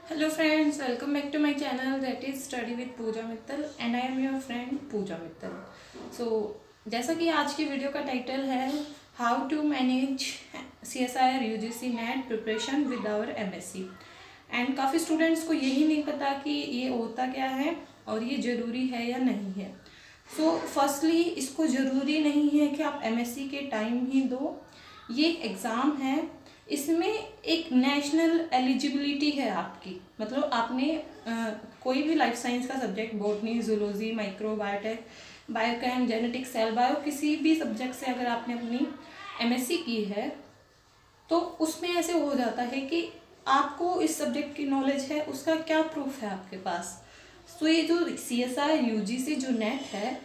Hello friends, welcome back to my channel that is Study with Pooja Mittal and I am your friend Pooja Mittal. So जैसा कि आज की video का title है how to manage CSIR UGC net preparation with our MSc and काफ़ी students को यही नहीं पता कि ये होता क्या है और ये ज़रूरी है या नहीं है। सो फर्स्टली इसको ज़रूरी नहीं है कि आप MSc के टाइम ही दो, ये एग्ज़ाम है, इसमें एक नेशनल एलिजिबिलिटी है आपकी, मतलब आपने कोई भी लाइफ साइंस का subject, botany, zoology, micro, biotech, biochem, genetics, cell bio, किसी भी सब्जेक्ट से अगर आपने अपनी MSc की है तो उसमें ऐसे हो जाता है कि आपको इस सब्जेक्ट की नॉलेज है, उसका क्या प्रूफ है आपके पास। तो ये जो CSIR UGC जो नेट है,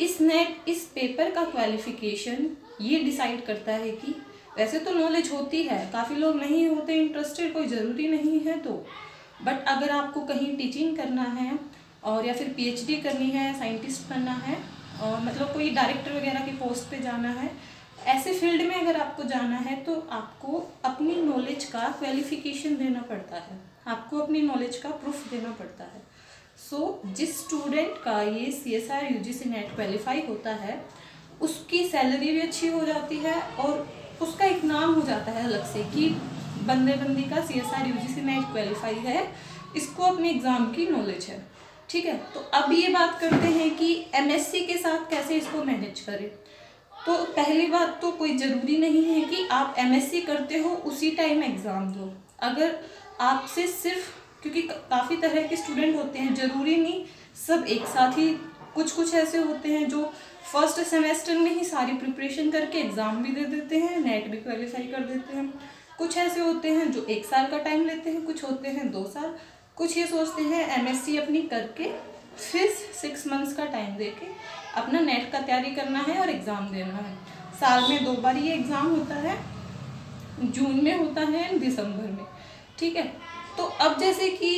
इस पेपर का क्वालिफिकेशन ये डिसाइड करता है कि वैसे तो नॉलेज होती है, काफ़ी लोग नहीं होते इंटरेस्टेड, कोई ज़रूरी नहीं है तो, बट अगर आपको कहीं टीचिंग करना है और या फिर PhD करनी है, साइंटिस्ट बनना है और मतलब कोई डायरेक्टर वगैरह की पोस्ट पे जाना है, ऐसे फील्ड में अगर आपको जाना है तो आपको अपनी नॉलेज का क्वालिफिकेशन देना पड़ता है, आपको अपनी नॉलेज का प्रूफ देना पड़ता है। सो जिस स्टूडेंट का ये CSIR UGC नेट क्वालिफाई होता है उसकी सैलरी भी अच्छी हो जाती है और उसका एक नाम हो जाता है अलग से कि बंदी का CSIR UGC नेट क्वालिफाई है, इसको अपने एग्ज़ाम की नॉलेज है। ठीक है, तो अब ये बात करते हैं कि MSc के साथ कैसे इसको मैनेज करें। तो पहली बात तो कोई ज़रूरी नहीं है कि आप MSc करते हो उसी टाइम एग्ज़ाम दो। अगर आपसे सिर्फ, क्योंकि काफ़ी तरह के स्टूडेंट होते हैं, ज़रूरी नहीं सब एक साथ ही, कुछ ऐसे होते हैं जो फर्स्ट सेमेस्टर में ही सारी प्रिपरेशन करके एग्ज़ाम भी दे देते हैं, नेट भी क्वालिफाई कर देते हैं। कुछ ऐसे होते हैं जो 1 साल का टाइम लेते हैं, कुछ होते हैं 2 साल, कुछ ये सोचते हैं MSc अपनी करके फिर 6 मंथ्स का टाइम देके अपना नेट का तैयारी करना है और एग्ज़ाम देना है। साल में 2 बार ये एग्ज़ाम होता है, जून में होता है एंड दिसंबर में। ठीक है, तो अब जैसे कि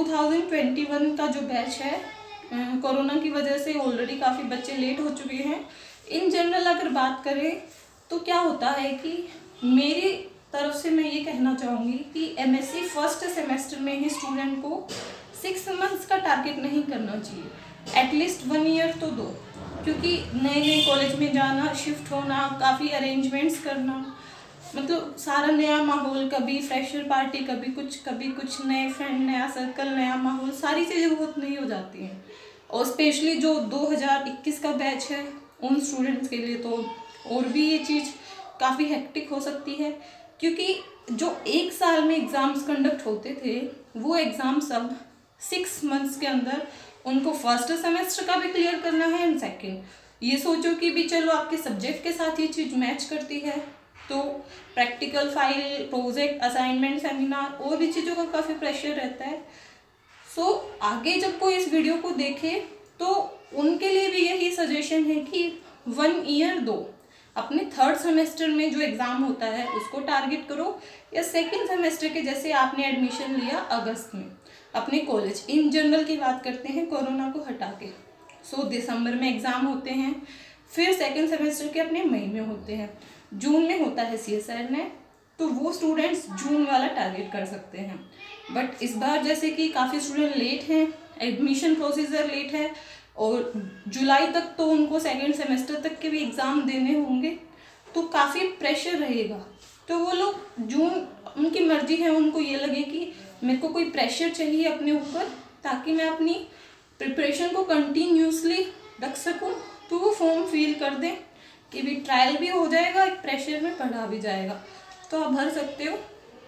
2021 का जो बैच है, कोरोना की वजह से ऑलरेडी काफ़ी बच्चे लेट हो चुके हैं। इन जनरल अगर बात करें तो क्या होता है कि मेरी तरफ से मैं ये कहना चाहूँगी कि MSc फर्स्ट सेमेस्टर में ही स्टूडेंट को 6 मंथ्स का टारगेट नहीं करना चाहिए, एटलीस्ट 1 ईयर तो दो, क्योंकि नए कॉलेज में जाना, शिफ्ट होना, काफ़ी अरेंजमेंट्स करना, मतलब सारा नया माहौल, कभी फ्रेशर पार्टी, कभी कुछ नए फ्रेंड, नया सर्कल, नया माहौल, सारी चीज़ें बहुत नई हो जाती हैं। और स्पेशली जो 2021 का बैच है उन स्टूडेंट्स के लिए तो और भी ये चीज़ काफ़ी हेक्टिक हो सकती है, क्योंकि जो 1 साल में एग्ज़ाम्स कंडक्ट होते थे वो एग्ज़ाम सब 6 मंथ्स के अंदर उनको फर्स्ट सेमेस्टर का भी क्लियर करना है एंड सेकेंड। ये सोचो कि भी चलो आपके सब्जेक्ट के साथ ये चीज़ मैच करती है, तो practical file, project, assignment, seminar और भी चीज़ों का काफ़ी प्रेशर रहता है। सो आगे जब कोई इस वीडियो को देखे तो उनके लिए भी यही सजेशन है कि 1 ईयर दो, अपने 3rd सेमेस्टर में जो एग्ज़ाम होता है उसको टारगेट करो, या 2nd सेमेस्टर के जैसे आपने एडमिशन लिया अगस्त में अपने कॉलेज, इन जनरल की बात करते हैं कोरोना को हटा के। सो दिसंबर में एग्ज़ाम होते हैं, फिर 2nd सेमेस्टर के अपने मई में होते हैं, जून में होता है CSIR नेट, तो वो स्टूडेंट्स जून वाला टारगेट कर सकते हैं। बट इस बार जैसे कि काफ़ी स्टूडेंट लेट हैं, एडमिशन प्रोसीजर लेट है और जुलाई तक तो उनको 2nd सेमेस्टर तक के भी एग्ज़ाम देने होंगे, तो काफ़ी प्रेशर रहेगा। तो वो लोग जून, उनकी मर्जी है, उनको ये लगे कि मेरे को कोई प्रेशर चाहिए अपने ऊपर ताकि मैं अपनी प्रिपरेशन को कंटिन्यूसली रख सकूं, तो वो फॉर्म फिल कर दें कि भी ट्रायल भी हो जाएगा, एक प्रेशर में पढ़ा भी जाएगा, तो आप भर सकते हो।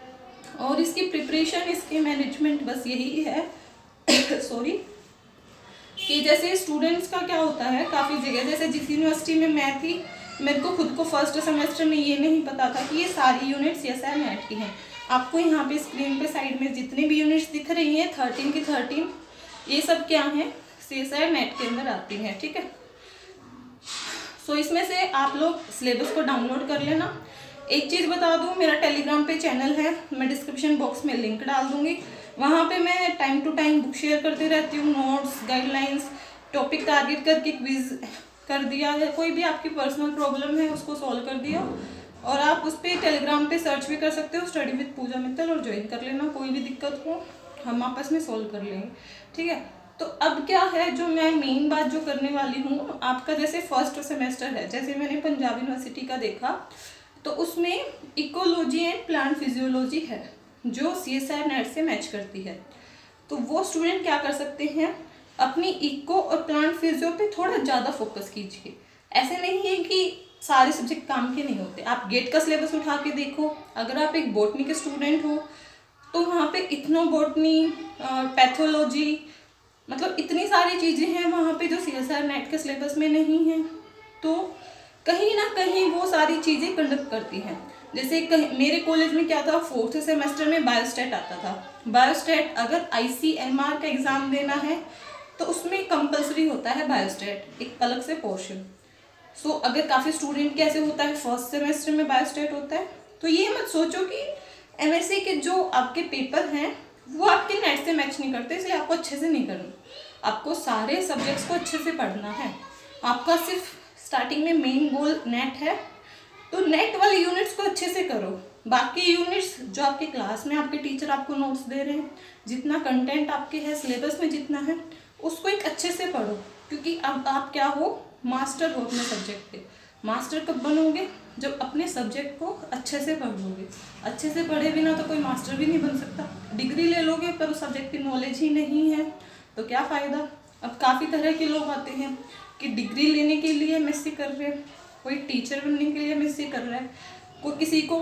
और इसकी प्रिपरेशन, इसके मैनेजमेंट बस यही है सॉरी, कि जैसे स्टूडेंट्स का क्या होता है काफ़ी जगह, जैसे जिस यूनिवर्सिटी में मैं थी, मेरे को खुद को फर्स्ट सेमेस्टर में ये नहीं पता था कि ये सारी यूनिट्स CSIR नेट की हैं। आपको यहाँ पे स्क्रीन पे साइड में जितनी भी यूनिट्स दिख रही हैं 13 की 13, ये सब क्या हैं, CSIR नेट के अंदर आती हैं। ठीक है, सो इसमें से आप लोग सिलेबस को डाउनलोड कर लेना। एक चीज़ बता दूँ, मेरा टेलीग्राम पे चैनल है, मैं डिस्क्रिप्शन बॉक्स में लिंक डाल दूँगी, वहाँ पे मैं time to time book share करती रहती हूँ, नोट्स, गाइडलाइंस, टॉपिक टारगेट करके क्विज कर दिया है, कोई भी आपकी पर्सनल प्रॉब्लम है उसको सॉल्व कर दिया, और आप उस पर टेलीग्राम पे सर्च भी कर सकते हो स्टडी विद पूजा मित्तल और ज्वाइन कर लेना, कोई भी दिक्कत हो हम आपस में सोल्व कर लेंगे, ठीक है। तो अब क्या है, जो मैं मेन बात जो करने वाली हूँ, आपका जैसे फर्स्ट सेमेस्टर है, जैसे मैंने पंजाब यूनिवर्सिटी का देखा तो उसमें इकोलॉजी एंड प्लांट फिजियोलॉजी है जो CSIR नेट से मैच करती है। तो वो स्टूडेंट क्या कर सकते हैं, अपनी इको और प्लांट फिजियो पे थोड़ा ज़्यादा फोकस कीजिए। ऐसे नहीं है कि सारे सब्जेक्ट काम के नहीं होते। आप गेट का सिलेबस उठा के देखो, अगर आप एक बॉटनी के स्टूडेंट हो तो वहाँ पे इथनो बॉटनी, पैथोलॉजी, मतलब इतनी सारी चीज़ें हैं वहाँ पे जो CSIR नेट के सिलेबस में नहीं है। तो कहीं ना कहीं वो सारी चीज़ें कंडक्ट करती हैं। जैसे मेरे कॉलेज में क्या था, 4th सेमेस्टर में बायोस्टैट आता था। बायोस्टैट अगर ICMR का एग्ज़ाम देना है तो उसमें कंपलसरी होता है बायोस्टैट, एक अलग से पोर्शन। सो अगर काफ़ी स्टूडेंट के ऐसे होता है फर्स्ट सेमेस्टर में बायोस्टैट होता है, तो ये मत सोचो कि MSc के जो आपके पेपर हैं वो आपके नेट से मैच नहीं करते, इसलिए आपको अच्छे से नहीं करना। आपको सारे सब्जेक्ट्स को अच्छे से पढ़ना है। आपका सिर्फ स्टार्टिंग में मेन गोल नेट है, तो नेट वाले यूनिट्स को अच्छे से करो। बाकी यूनिट्स जो आपके क्लास में आपके टीचर आपको नोट्स दे रहे हैं, जितना कंटेंट आपके है सिलेबस में जितना है, उसको एक अच्छे से पढ़ो। क्योंकि अब आप क्या हो, मास्टर हो अपने सब्जेक्ट पे। मास्टर कब बनोगे, जब अपने सब्जेक्ट को अच्छे से पढ़ोगे। अच्छे से पढ़े बिना तो कोई मास्टर भी नहीं बन सकता। डिग्री ले लोगे पर उस सब्जेक्ट की नॉलेज ही नहीं है तो क्या फ़ायदा। अब काफ़ी तरह के लोग आते हैं कि डिग्री लेने के लिए MSc कर रहे हैं, कोई टीचर बनने के लिए MSc कर रहा है, कोई किसी को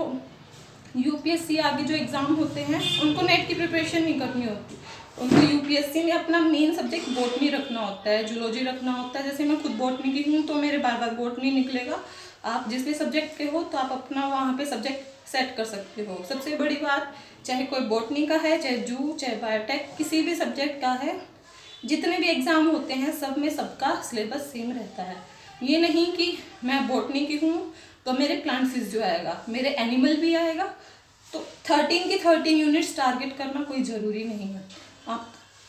UPSC आगे जो एग्ज़ाम होते हैं उनको नेट की प्रिपरेशन नहीं करनी होती। उनको UPSC में अपना मेन सब्जेक्ट बॉटनी रखना होता है, जूलॉजी रखना होता है। जैसे मैं खुद बॉटनी की हूँ तो मेरे बार बार बॉटनी निकलेगा। आप जिस भी सब्जेक्ट के हो तो आप अपना वहाँ पे सब्जेक्ट सेट कर सकते हो। सबसे बड़ी बात, चाहे कोई बॉटनी का है, चाहे जू, चाहे बायोटेक, किसी भी सब्जेक्ट का है, जितने भी एग्ज़ाम होते हैं सब में सबका सिलेबस सेम रहता है। ये नहीं कि मैं बॉटनी की हूँ तो मेरे प्लांट फिजियो आएगा, मेरे एनिमल भी आएगा। तो 13 की 13 यूनिट्स टारगेट करना कोई ज़रूरी नहीं है। आप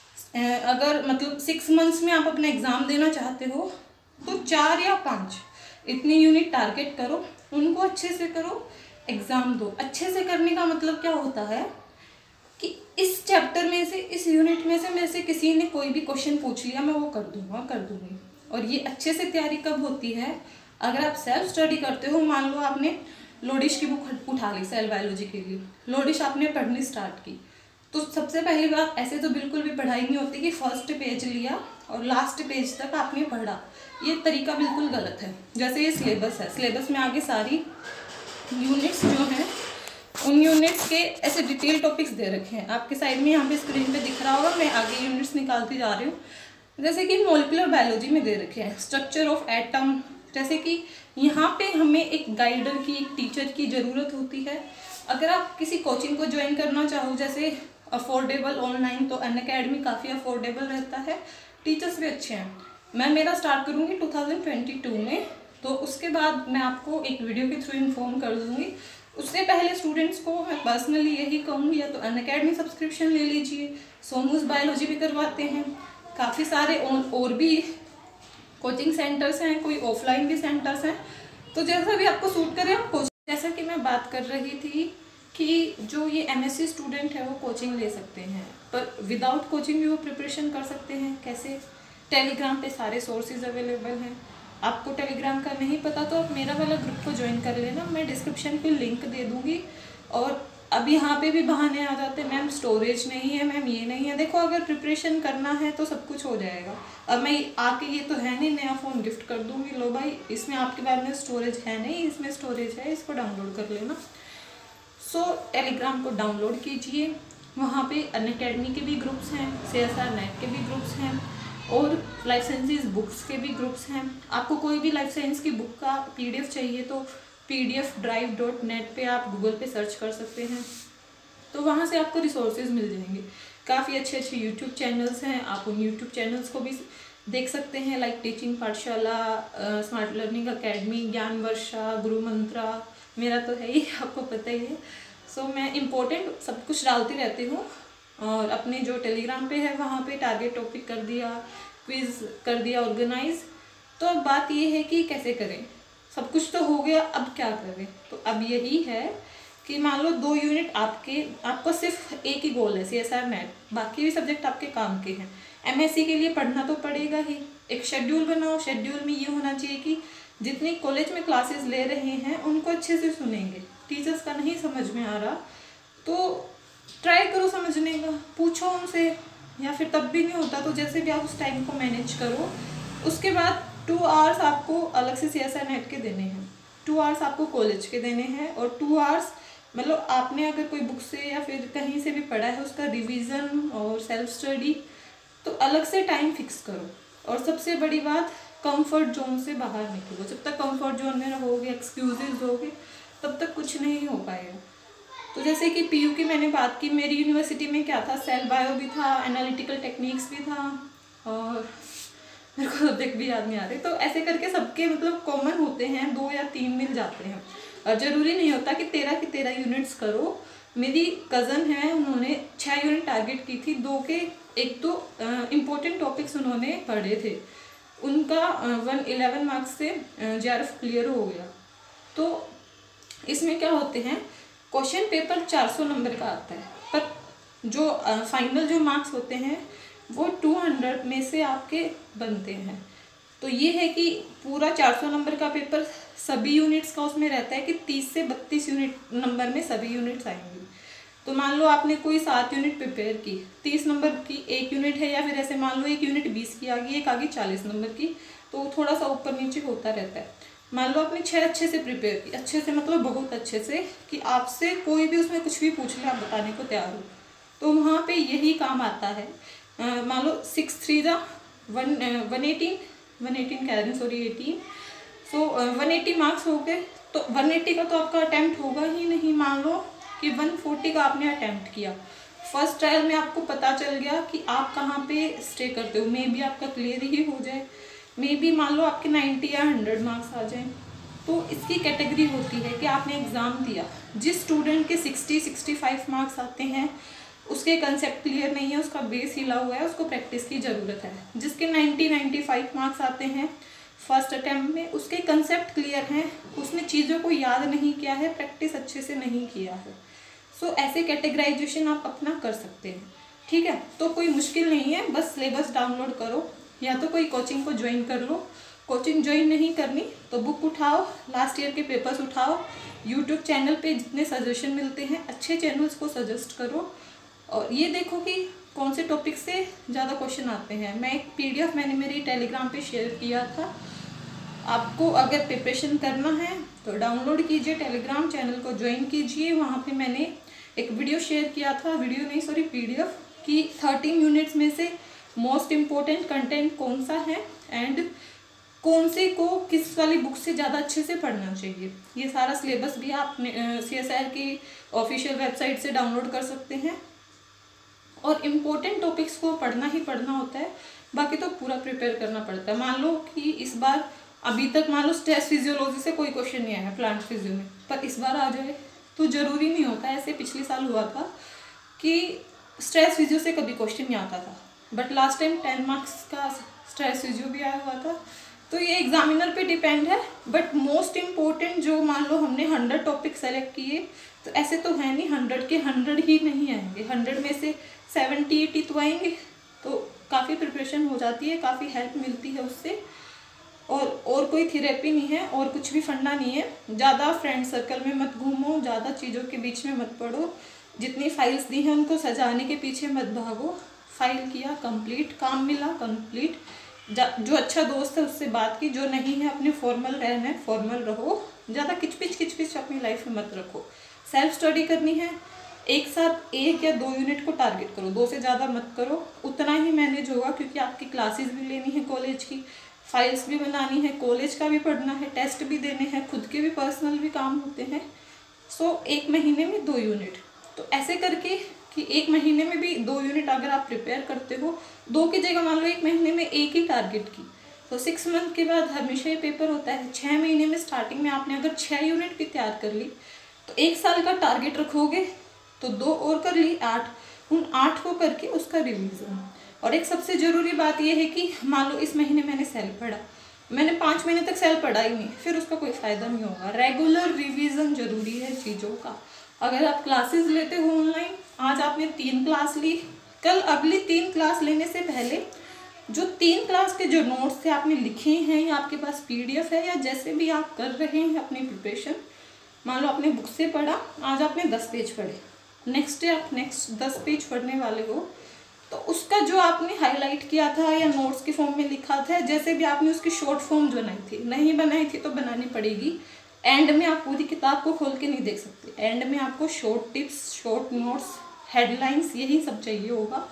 अगर मतलब 6 मंथ्स में आप अपना एग्ज़ाम देना चाहते हो तो 4 या 5 इतनी यूनिट टारगेट करो, उनको अच्छे से करो, एग्ज़ाम दो। अच्छे से करने का मतलब क्या होता है कि इस चैप्टर में से, इस यूनिट में से मेरे से किसी ने कोई भी क्वेश्चन पूछ लिया, मैं वो कर दूंगा, कर दूंगी। और ये अच्छे से तैयारी कब होती है, अगर आप सेल्फ स्टडी करते हो। मान लो आपने लोडिश की बुक उठा ली सेल बायोलॉजी के लिए, लोडिश आपने पढ़नी स्टार्ट की, तो सबसे पहली बात, ऐसे तो बिल्कुल भी पढ़ाई नहीं होती कि फर्स्ट पेज लिया और लास्ट पेज तक आपने पढ़ा। ये तरीका बिल्कुल गलत है। जैसे ये सिलेबस है, सिलेबस में आगे सारी यूनिट्स जो हैं उन यूनिट्स के ऐसे डिटेल टॉपिक्स दे रखे हैं। आपके साइड में यहाँ पे स्क्रीन पे दिख रहा होगा, मैं आगे यूनिट्स निकालती जा रही हूँ। जैसे कि मॉलिक्यूलर बायोलॉजी में दे रखे हैं स्ट्रक्चर ऑफ एटम। जैसे कि यहाँ पे हमें एक गाइडर की, एक टीचर की ज़रूरत होती है। अगर आप किसी कोचिंग को ज्वाइन करना चाहो, जैसे अफोर्डेबल ऑनलाइन, तो अनअकैडमी काफ़ी अफोर्डेबल रहता है, टीचर्स भी अच्छे हैं। मैं मेरा स्टार्ट करूँगी 2022 में, तो उसके बाद मैं आपको एक वीडियो के थ्रू इन्फॉर्म कर दूँगी। उससे पहले स्टूडेंट्स को मैं पर्सनली यही कहूँगी, या तो अनअकैडमी सब्सक्रिप्शन ले लीजिए, सोमूस बायोलॉजी भी करवाते हैं, काफ़ी सारे और भी कोचिंग सेंटर्स हैं, कोई ऑफलाइन भी सेंटर्स हैं। तो जैसा भी आपको सूट करे आप कोचिंग। जैसा कि मैं बात कर रही थी कि जो ये MSc स्टूडेंट है वो कोचिंग ले सकते हैं, पर विदाउट कोचिंग भी वो प्रिपरेशन कर सकते हैं। कैसे? टेलीग्राम पे सारे सोर्सेज अवेलेबल हैं। आपको टेलीग्राम का नहीं पता तो आप मेरा वाला ग्रुप को ज्वाइन कर लेना, मैं डिस्क्रिप्शन पे लिंक दे दूँगी। और अब यहाँ पे भी बहाने आ जाते हैं, मैम स्टोरेज नहीं है, मैम ये नहीं है। देखो, अगर प्रिपरेशन करना है तो सब कुछ हो जाएगा। अब मैं आके ये तो है नहीं नया फ़ोन गिफ्ट कर दूँगी, लो भाई इसमें आपके पास में स्टोरेज है नहीं, इसमें स्टोरेज है, इसको डाउनलोड कर लेना। सो टेलीग्राम को डाउनलोड कीजिए, वहाँ पे अनअकैडमी के भी ग्रुप्स हैं, CSIR नेट के भी ग्रुप्स हैं, और लाइफ साइंसेस बुक्स के भी ग्रुप्स हैं। आपको कोई भी लाइफ साइंस की बुक का PDF चाहिए तो pdfdrive.net पे आप गूगल पे सर्च कर सकते हैं, तो वहाँ से आपको रिसोर्सेज मिल जाएंगे। काफ़ी अच्छे अच्छे यूट्यूब चैनल्स हैं, आप उन यूट्यूब चैनल्स को भी देख सकते हैं, like teaching Pathshala, smart learning academy, Gyan Varsha, गुरु मंत्रा, मेरा तो है ही, आपको पता ही है। सो मैं इम्पोर्टेंट सब कुछ डालती रहती हूँ, और अपने जो टेलीग्राम पे है वहाँ पे टारगेट टॉपिक कर दिया, क्विज़ कर दिया ऑर्गेनाइज। तो अब बात ये है कि कैसे करें, सब कुछ तो हो गया, अब क्या करें। तो अब यही है कि मान लो 2 यूनिट आपको सिर्फ एक ही गोल है CSR नेट, बाकी भी सब्जेक्ट आपके काम के हैं। MSc के लिए पढ़ना तो पड़ेगा ही। एक शेड्यूल बनाओ, शेड्यूल में ये होना चाहिए कि जितनी कॉलेज में क्लासेस ले रहे हैं उनको अच्छे से सुनेंगे। टीचर्स का नहीं समझ में आ रहा तो ट्राई करो समझने का, पूछो उनसे, या फिर तब भी नहीं होता तो जैसे भी आप उस टाइम को मैनेज करो। उसके बाद 2 आवर्स आपको अलग से CSR नेट के देने हैं, 2 आवर्स आपको कॉलेज के देने हैं, और 2 आवर्स मतलब आपने अगर कोई बुक से या फिर कहीं से भी पढ़ा है उसका रिवीजन और सेल्फ स्टडी, तो अलग से टाइम फिक्स करो। और सबसे बड़ी बात, कंफर्ट जोन से बाहर निकलो। जब तक कंफर्ट जोन में रहोगे, एक्सक्यूजेज दोगे, तब तक कुछ नहीं हो पाएगा। तो जैसे कि PU की मैंने बात की, मेरी यूनिवर्सिटी में क्या था, सेल बायो भी था, एनालिटिकल टेक्निक्स भी था, और मेरे को सब्जेक्ट भी याद नहीं आ रहे। तो ऐसे करके सबके मतलब कॉमन होते हैं, 2 या 3 मिल जाते हैं, और ज़रूरी नहीं होता कि 13 की 13 यूनिट्स करो। मेरी कज़न है, उन्होंने 6 यूनिट टारगेट की थी, 2 के 1-2 इम्पोर्टेंट टॉपिक्स उन्होंने पढ़े थे, उनका 111 मार्क्स से JRF क्लियर हो गया। तो इसमें क्या होते हैं, क्वेश्चन पेपर 400 नंबर का आता है, पर जो फाइनल जो मार्क्स होते हैं वो 200 में से आपके बनते हैं। तो ये है कि पूरा 400 नंबर का पेपर सभी यूनिट्स का उसमें रहता है कि 30 से 32 यूनिट नंबर में सभी यूनिट्स आएंगी। तो मान लो आपने कोई 7 यूनिट प्रिपेयर की, 30 नंबर की 1 यूनिट है, या फिर ऐसे मान लो 1 यूनिट 20 की आ गई, एक आ गई 40 नंबर की, तो थोड़ा सा ऊपर नीचे होता रहता है। मान लो आपने 6 अच्छे से प्रिपेयर की, अच्छे से मतलब बहुत अच्छे से, कि आपसे कोई भी उसमें कुछ भी पूछ ले आप बताने को तैयार हो, तो वहाँ पे यही काम आता है। मान लो 6 3 जा 118 कह रही हूँ, सॉरी 18, सो 180 मार्क्स हो गए। तो 180 का तो आपका अटैम्प्ट होगा ही नहीं। मान लो कि 140 का आपने अटैम्प्ट किया, फर्स्ट ट्रायल में आपको पता चल गया कि आप कहाँ पे स्टे करते हो, मे बी आपका क्लियर ही हो जाए, मे बी मान लो आपके 90 या 100 मार्क्स आ जाएं। तो इसकी कैटेगरी होती है कि आपने एग्ज़ाम दिया, जिस स्टूडेंट के 60-65 मार्क्स आते हैं उसके कंसेप्ट क्लियर नहीं है, उसका बेस हिला हुआ है, उसको प्रैक्टिस की ज़रूरत है। जिसके 90-95 मार्क्स आते हैं फर्स्ट अटैम्प्ट में, उसके कंसेप्ट क्लियर हैं, उसने चीज़ों को याद नहीं किया है, प्रैक्टिस अच्छे से नहीं किया है। सो ऐसे कैटेगराइजेशन आप अपना कर सकते हैं, ठीक है। तो कोई मुश्किल नहीं है, बस सिलेबस डाउनलोड करो, या तो कोई कोचिंग को ज्वाइन कर लो। कोचिंग ज्वाइन नहीं करनी तो बुक उठाओ, लास्ट ईयर के पेपर्स उठाओ, यूट्यूब चैनल पे जितने सजेशन मिलते हैं अच्छे चैनल्स को सजेस्ट करो, और ये देखो कि कौन से टॉपिक से ज़्यादा क्वेश्चन आते हैं। मैं एक PDF मैंने मेरी टेलीग्राम पे शेयर किया था, आपको अगर प्रिपरेशन करना है तो डाउनलोड कीजिए, टेलीग्राम चैनल को ज्वाइन कीजिए। वहाँ पे मैंने एक वीडियो शेयर किया था, वीडियो नहीं सॉरी PDF, कि 13 यूनिट्स में से मोस्ट इम्पोर्टेंट कंटेंट कौन सा है एंड कौन से को किस वाली बुक से ज़्यादा अच्छे से पढ़ना चाहिए। ये सारा सिलेबस भी आप CSR की ऑफिशियल वेबसाइट से डाउनलोड कर सकते हैं, और इम्पोर्टेंट टॉपिक्स को पढ़ना ही पढ़ना होता है, बाकी तो पूरा प्रिपेयर करना पड़ता है। मान लो कि इस बार अभी तक मान लो स्ट्रेस फिजियोलॉजी से कोई क्वेश्चन नहीं आया प्लांट फिजियो में, पर इस बार आ जाए तो ज़रूरी नहीं होता। ऐसे पिछले साल हुआ था कि स्ट्रेस फिजियो से कभी क्वेश्चन नहीं आता था, बट लास्ट टाइम 10 मार्क्स का स्ट्रेस फिजियो भी आया हुआ था। तो ये एग्जामिनर पे डिपेंड है, बट मोस्ट इम्पोर्टेंट जो मान लो हमने 100 टॉपिक सेलेक्ट किए, तो ऐसे तो है नहीं 100 के 100 ही नहीं आएंगे, 100 में से 70-80 तो आएंगे। तो काफ़ी प्रिपरेशन हो जाती है, काफ़ी हेल्प मिलती है उससे, और कोई थेरेपी नहीं है, और कुछ भी फंडा नहीं है। ज़्यादा फ्रेंड सर्कल में मत घूमो, ज़्यादा चीज़ों के बीच में मत पढ़ो, जितनी फाइल्स दी हैं उनको सजाने के पीछे मत भागो। फाइल किया कंप्लीट, काम मिला कंप्लीट, जो अच्छा दोस्त है उससे बात की, जो नहीं है अपने फॉर्मल रहना है फॉर्मल रहो, ज़्यादा किचपिच अपनी लाइफ में मत रखो। सेल्फ स्टडी करनी है, एक साथ 1 या 2 यूनिट को टारगेट करो, 2 से ज़्यादा मत करो, उतना ही मैनेज होगा, क्योंकि आपकी क्लासेस भी लेनी है कॉलेज की, फाइल्स भी बनानी है, कॉलेज का भी पढ़ना है, टेस्ट भी देने हैं, खुद के भी पर्सनल भी काम होते हैं। सो 1 महीने में 2 यूनिट, तो ऐसे करके कि 1 महीने में भी 2 यूनिट अगर आप प्रिपेयर करते हो, 2 की जगह मान लो 1 महीने में 1 ही टारगेट की, तो 6 मंथ के बाद हमेशा ये पेपर होता है। 6 महीने में स्टार्टिंग में आपने अगर 6 यूनिट भी तैयार कर ली, तो 1 साल का टारगेट रखोगे तो 2 और कर ली 8, उन 8 को करके उसका रिवीजन। और एक सबसे ज़रूरी बात यह है कि मान लो इस महीने मैंने सेल पढ़ा, मैंने 5 महीने तक सेल पढ़ा ही नहीं, फिर उसका कोई फ़ायदा नहीं होगा। रेगुलर रिवीजन ज़रूरी है चीज़ों का, अगर आप क्लासेस लेते हो ऑनलाइन, आज आपने 3 क्लास ली, कल अगली 3 क्लास लेने से पहले जो 3 क्लास के जो नोट्स थे आपने लिखे हैं या आपके पास PDF है या जैसे भी आप कर रहे हैं अपनी प्रिपरेशन, मान लो आपने बुक से पढ़ा, आज आपने 10 पेज पढ़े, नेक्स्ट डे आप नेक्स्ट 10 पेज पढ़ने वाले हो, तो उसका जो आपने हाईलाइट किया था या नोट्स के फॉर्म में लिखा था, जैसे भी आपने उसकी शॉर्ट फॉर्म बनाई थी, नहीं बनाई थी तो बनानी पड़ेगी। एंड में आप पूरी किताब को खोल के नहीं देख सकते, एंड में आपको short tips, short notes, headlines, यही सब चाहिए होगा।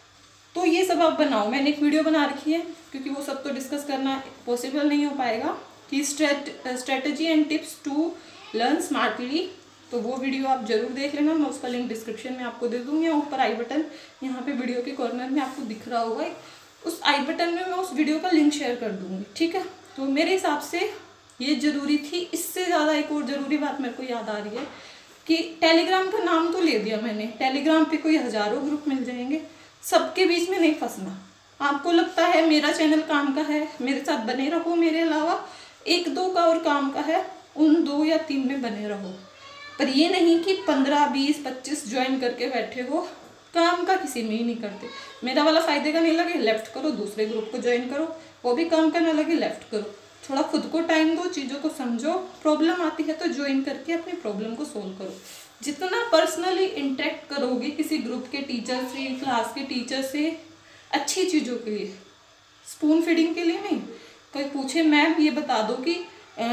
तो ये सब आप बनाओ। मैंने एक वीडियो बना रखी है, क्योंकि वो सब तो डिस्कस करना पॉसिबल नहीं हो पाएगा, कि strategy and tips to learn smartly. तो वो वीडियो आप जरूर देख लेना, मैं उसका लिंक डिस्क्रिप्शन में आपको दे दूँगी, या ऊपर आई बटन यहाँ पे वीडियो के कॉर्नर में आपको दिख रहा होगा, उस आई बटन में मैं उस वीडियो का लिंक शेयर कर दूँगी, ठीक है। तो मेरे हिसाब से ये ज़रूरी थी। इससे ज़्यादा एक और ज़रूरी बात मेरे को याद आ रही है कि टेलीग्राम का नाम तो ले दिया मैंने, टेलीग्राम पे कोई हज़ारों ग्रुप मिल जाएंगे, सबके बीच में नहीं फंसना। आपको लगता है मेरा चैनल काम का है, मेरे साथ बने रहो, मेरे अलावा 1-2 का और काम का है, उन 2 या 3 में बने रहो, पर ये नहीं कि 15, 20, 25 ज्वाइन करके बैठे हो, काम का किसी में ही नहीं करते। मेरा वाला फ़ायदे का नहीं लगे लेफ़्ट करो, दूसरे ग्रुप को ज्वाइन करो, वो भी काम का ना लगे लेफ़्ट करो। थोड़ा खुद को टाइम दो, चीज़ों को समझो, प्रॉब्लम आती है तो ज्वाइन करके अपनी प्रॉब्लम को सोल्व करो। जितना पर्सनली इंटरेक्ट करोगे किसी ग्रुप के टीचर से, क्लास के टीचर से, अच्छी चीज़ों के लिए, स्पून फीडिंग के लिए नहीं। कोई पूछे मैम ये बता दो कि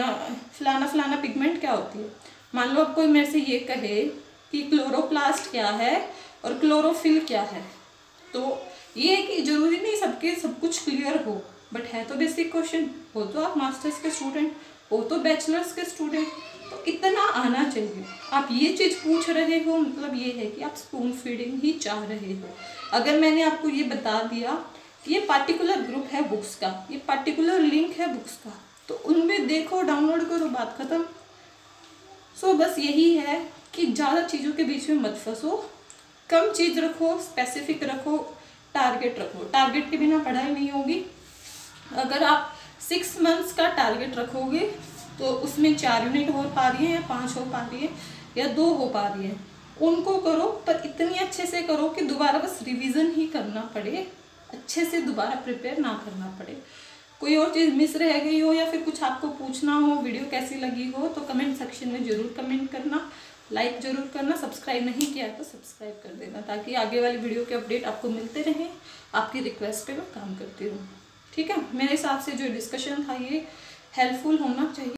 फलाना फलाना पिगमेंट क्या होती है, मान लो अब कोई मेरे से ये कहे कि क्लोरोप्लास्ट क्या है और क्लोरोफिल क्या है, तो ये है कि जरूरी नहीं सबके सब कुछ क्लियर हो, बट है तो बेसिक क्वेश्चन, हो तो आप मास्टर्स के स्टूडेंट, हो तो बैचलर्स के स्टूडेंट, तो इतना आना चाहिए। आप ये चीज़ पूछ रहे हो, मतलब ये है कि आप स्पून फीडिंग ही चाह रहे हो। अगर मैंने आपको ये बता दिया कि ये पार्टिकुलर ग्रुप है बुक्स का, ये पार्टिकुलर लिंक है बुक्स का, तो उनमें देखो, डाउनलोड करो, बात खत्म। सो बस यही है कि ज़्यादा चीज़ों के बीच में मत फंसो, कम चीज़ रखो, स्पेसिफिक रखो, टारगेट रखो। टारगेट के बिना पढ़ाई नहीं होगी। अगर आप 6 मंथ्स का टारगेट रखोगे तो उसमें 4 यूनिट हो पा रही है या 5 हो पा रही है या 2 हो पा रही है, उनको करो, पर इतनी अच्छे से करो कि दोबारा बस रिवीजन ही करना पड़े, अच्छे से दोबारा प्रिपेयर ना करना पड़े। कोई और चीज़ मिस रह गई हो या फिर कुछ आपको पूछना हो, वीडियो कैसी लगी हो, तो कमेंट सेक्शन में ज़रूर कमेंट करना, लाइक ज़रूर करना, सब्सक्राइब नहीं किया तो सब्सक्राइब कर देना, ताकि आगे वाली वीडियो के अपडेट आपको मिलते रहें। आपकी रिक्वेस्ट पे मैं काम करती हूँ, ठीक है। मेरे हिसाब से जो डिस्कशन था ये हेल्पफुल होना चाहिए।